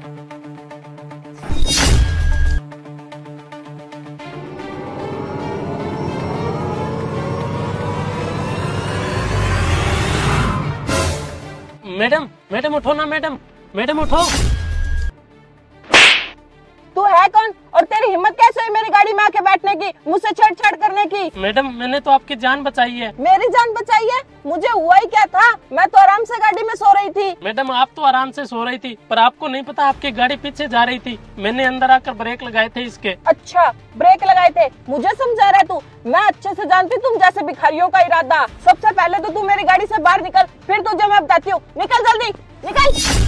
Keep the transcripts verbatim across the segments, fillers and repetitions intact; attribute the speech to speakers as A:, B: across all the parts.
A: Madam madam उठो ना, madam madam उठो।
B: तू है कौन और तेरी हिम्मत कैसे हुई मेरी गाड़ी में आके बैठने की, मुझसे छेड़छाड़ करने की?
A: मैडम मैंने तो आपकी जान बचाई है।
B: मेरी जान बचाई है? मुझे हुआ ही क्या था, मैं तो आराम से गाड़ी में सो रही थी।
A: मैडम आप तो आराम से सो रही थी, पर आपको नहीं पता आपकी गाड़ी पीछे जा रही थी। मैंने अंदर आकर ब्रेक लगाए थे इसके।
B: अच्छा ब्रेक लगाए थे, मुझे समझा रहा है तू? मैं अच्छे से जानती तुम जैसे भिखारियों का इरादा। सबसे पहले तो तू मेरी गाड़ी से बाहर निकल, फिर तुझे मैं बताती हूँ। निकल जल्दी निकल।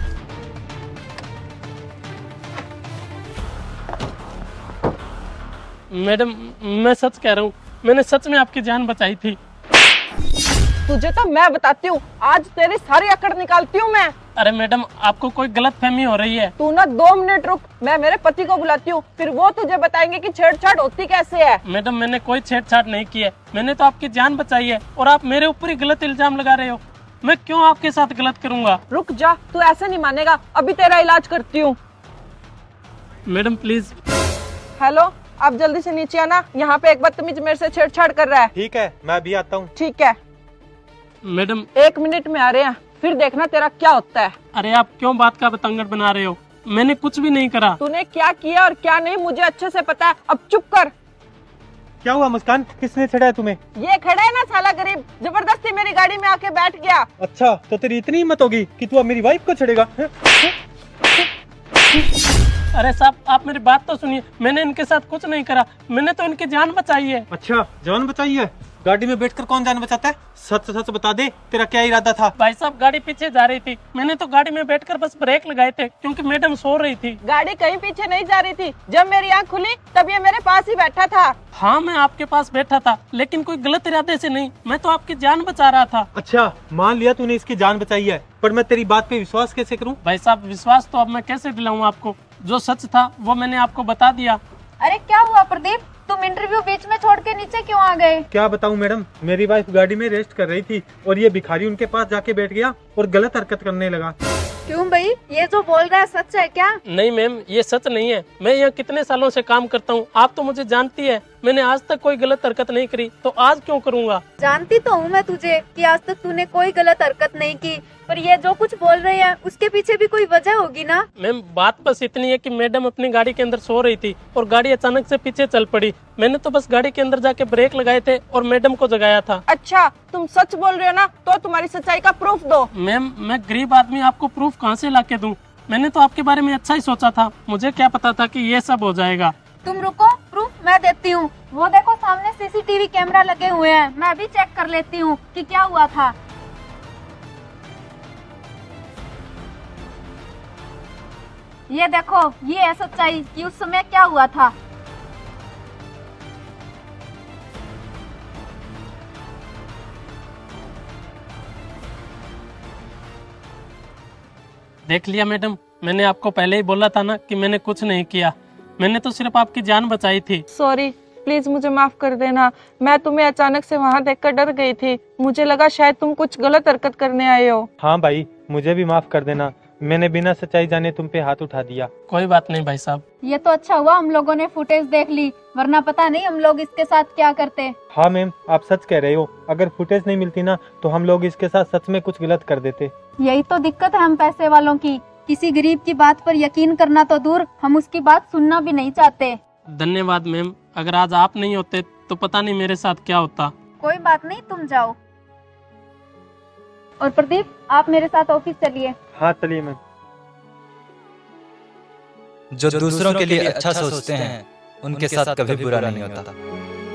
A: मैडम मैं सच कह रहा हूँ, मैंने सच में आपकी जान बचाई थी।
B: तुझे तो मैं बताती हूँ, आज तेरी सारी अकड़ निकालती हूँ मैं।
A: अरे मैडम आपको कोई गलत फहमी हो रही है।
B: तू ना दो मिनट रुक, मैं मेरे पति को बुलाती हूँ, फिर वो तुझे बताएंगे कि छेड़छाड़ होती कैसे है।
A: मैडम मैंने कोई छेड़छाड़ नहीं की है, मैंने तो आपकी जान बचाई है और आप मेरे ऊपर ही गलत इल्जाम लगा रहे हो। मैं क्यों आपके साथ गलत करूँगा?
B: रुक जा, तू ऐसे नहीं मानेगा, अभी तेरा इलाज करती हूँ।
A: Madam please.
B: हेलो, आप जल्दी से नीचे आना, यहाँ पे एक बदतमीज मेरे से छेड़छाड़ कर रहा है।
C: ठीक है मैं अभी आता हूँ।
B: ठीक है
A: मैडम
B: एक मिनट में आ रहे हैं, फिर देखना तेरा क्या होता है।
A: अरे आप क्यों बात का बतंगड़ बना रहे हो? मैंने कुछ भी नहीं करा।
B: तूने क्या किया और क्या नहीं मुझे अच्छे से पता है, अब चुप कर।
C: क्या हुआ मुस्कान, किसने छेड़ा है तुम्हें?
B: ये खड़ा है ना साला गरीब, जबरदस्ती मेरी गाड़ी में आके बैठ गया।
C: अच्छा तो तेरी इतनी हिम्मत होगी कि तू अब मेरी वाइफ को छेड़ेगा?
A: अरे साहब आप मेरी बात तो सुनिए, मैंने इनके साथ कुछ नहीं करा, मैंने तो इनकी जान बचाई है।
C: अच्छा जान बचाई है? गाड़ी में बैठकर कौन जान बचाता है? सच सच बता दे, तेरा क्या इरादा था?
A: भाई साहब गाड़ी पीछे जा रही थी, मैंने तो गाड़ी में बैठकर बस ब्रेक लगाए थे क्योंकि मैडम सो रही थी।
B: गाड़ी कहीं पीछे नहीं जा रही थी, जब मेरी आँख खुली तब ये मेरे पास ही बैठा था।
A: हाँ मैं आपके पास बैठा था, लेकिन कोई गलत इरादे से नहीं, मैं तो आपकी जान बचा रहा था।
C: अच्छा मान लिया तूने इसकी जान बचाई है, पर मैं तेरी बात पे विश्वास कैसे करूँ?
A: भाई साहब विश्वास तो अब मैं कैसे दिलाऊं आपको, जो सच था वो मैंने आपको बता दिया।
D: अरे क्या हुआ प्रदीप, तुम इंटरव्यू बीच में छोड़ के नीचे क्यों आ गए?
C: क्या बताऊं मैडम, मेरी वाइफ गाड़ी में रेस्ट कर रही थी और ये भिखारी उनके पास जाके बैठ गया और गलत हरकत करने लगा।
D: क्यों भाई, ये जो बोल रहा है सच है क्या?
A: नहीं मैम ये सच नहीं है, मैं यहाँ कितने सालों से काम करता हूँ, आप तो मुझे जानती है, मैंने आज तक कोई गलत हरकत नहीं करी, तो आज क्यों करूँगा?
D: जानती तो हूँ मैं तुझे कि आज तक तूने कोई गलत हरकत नहीं की, पर ये जो कुछ बोल रहे हैं उसके पीछे भी कोई वजह होगी ना?
A: मैम बात बस इतनी है कि मैडम अपनी गाड़ी के अंदर सो रही थी और गाड़ी अचानक से पीछे चल पड़ी, मैंने तो बस गाड़ी के अंदर जाके ब्रेक लगाए थे और मैडम को जगाया था।
B: अच्छा तुम सच बोल रहे हो ना, तो तुम्हारी सच्चाई का प्रूफ दो।
A: मैम मैं गरीब आदमी, आपको प्रूफ कहाँ से ला के दूँ? मैंने तो आपके बारे में अच्छा ही सोचा था, मुझे क्या पता था कि ये सब हो जाएगा।
D: तुम रुको, प्रूफ मैं देती हूँ। वो देखो सामने सीसीटीवी कैमरा लगे हुए हैं, मैं अभी चेक कर लेती हूँ कि क्या हुआ था। ये देखो, ये है सच्चाई कि उस समय क्या हुआ था।
A: देख लिया मैडम, मैंने आपको पहले ही बोला था ना कि मैंने कुछ नहीं किया, मैंने तो सिर्फ आपकी जान बचाई थी।
B: सॉरी, प्लीज मुझे माफ कर देना, मैं तुम्हें अचानक से वहाँ देखकर डर गई थी, मुझे लगा शायद तुम कुछ गलत हरकत करने आए हो।
C: हाँ भाई मुझे भी माफ कर देना, मैंने बिना सच्चाई जाने तुम पे हाथ उठा दिया।
A: कोई बात नहीं भाई साहब।
D: ये तो अच्छा हुआ हम लोगों ने फुटेज देख ली, वरना पता नहीं हम लोग इसके साथ क्या करते।
C: हाँ मैम आप सच कह रहे हो, अगर फुटेज नहीं मिलती ना तो हम लोग इसके साथ सच में कुछ गलत कर देते।
D: यही तो दिक्कत है हम पैसे वालों की, किसी गरीब की बात पर यकीन करना तो दूर, हम उसकी बात सुनना भी नहीं चाहते।
A: धन्यवाद मैम, अगर आज आप नहीं होते तो पता नहीं मेरे साथ क्या होता।
D: कोई बात नहीं, तुम जाओ। और प्रदीप आप मेरे साथ ऑफिस चलिए।
C: हाँ चलिए मैम।
E: जो दूसरों के लिए अच्छा सोचते हैं उनके साथ कभी बुरा नहीं होता।